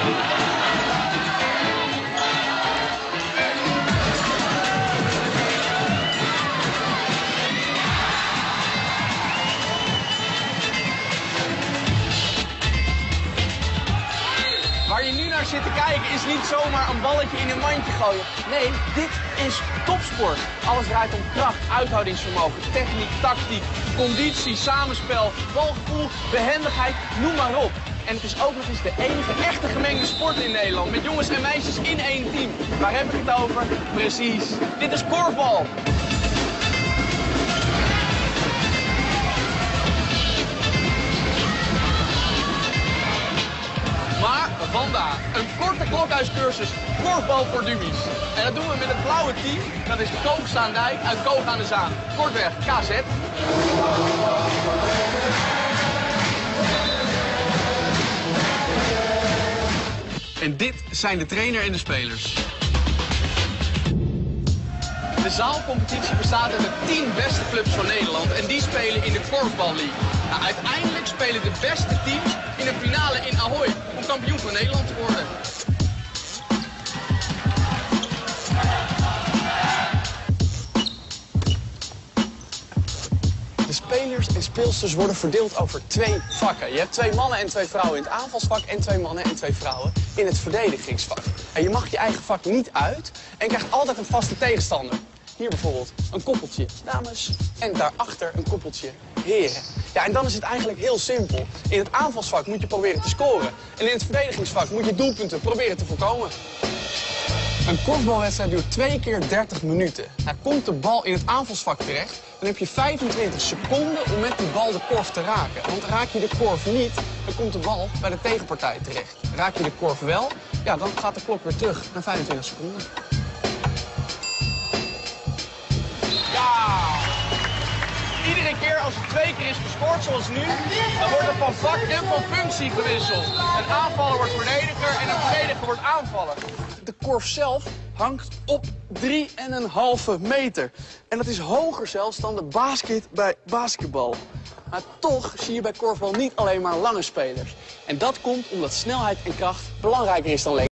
Waar je nu naar zit te kijken is niet zomaar een balletje in een mandje gooien. Nee, dit is topsport. Alles draait om kracht, uithoudingsvermogen, techniek, tactiek, conditie, samenspel, balgevoel, behendigheid, noem maar op. En het is ook nog eens de enige echte gemengde sport in Nederland. Met jongens en meisjes in één team. Waar heb ik het over? Precies. Dit is korfbal. Maar vandaag een korte klokhuiscursus korfbal voor dummies. En dat doen we met het blauwe team. Dat is Koog Zaandijk uit Koog aan de Zaan. Kortweg KZ. En dit zijn de trainer en de spelers. De zaalcompetitie bestaat uit de 10 beste clubs van Nederland en die spelen in de Korfbal League. Nou, uiteindelijk spelen de beste teams in de finale in Ahoy om kampioen van Nederland te worden. De spelers en speelsters worden verdeeld over 2 vakken. Je hebt 2 mannen en 2 vrouwen in het aanvalsvak en 2 mannen en 2 vrouwen in het verdedigingsvak. En je mag je eigen vak niet uit en krijgt altijd een vaste tegenstander. Hier bijvoorbeeld een koppeltje dames en daarachter een koppeltje heren. Ja, en dan is het eigenlijk heel simpel. In het aanvalsvak moet je proberen te scoren. En in het verdedigingsvak moet je doelpunten proberen te voorkomen. Een korfbalwedstrijd duurt 2 keer 30 minuten. Nou, komt de bal in het aanvalsvak terecht, dan heb je 25 seconden om met die bal de korf te raken. Want raak je de korf niet, dan komt de bal bij de tegenpartij terecht. Raak je de korf wel, ja, dan gaat de klok weer terug naar 25 seconden. Ja! Iedere keer als er 2 keer is gescoord, zoals nu, dan wordt er van vak en van functie gewisseld. Een aanvaller wordt verdediger en een verdediger wordt aanvaller. De korf zelf hangt op 3,5 meter. En dat is hoger zelfs dan de basket bij basketbal. Maar toch zie je bij korfbal niet alleen maar lange spelers. En dat komt omdat snelheid en kracht belangrijker is dan lengte.